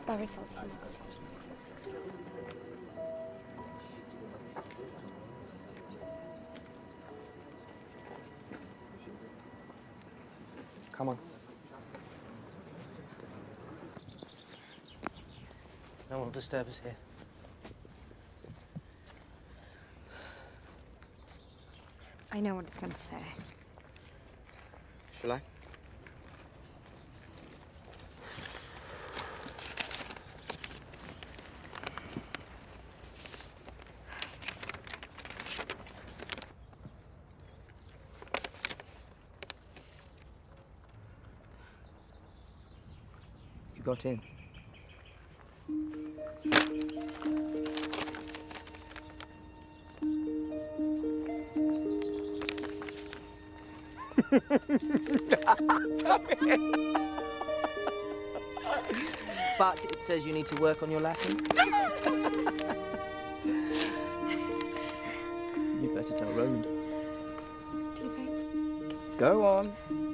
our results from Oxford. Come on. No one will disturb us here. I know what it's going to say. Shall I? You got in. But it says you need to work on your Latin. You better tell Roland. Do you think? Go on.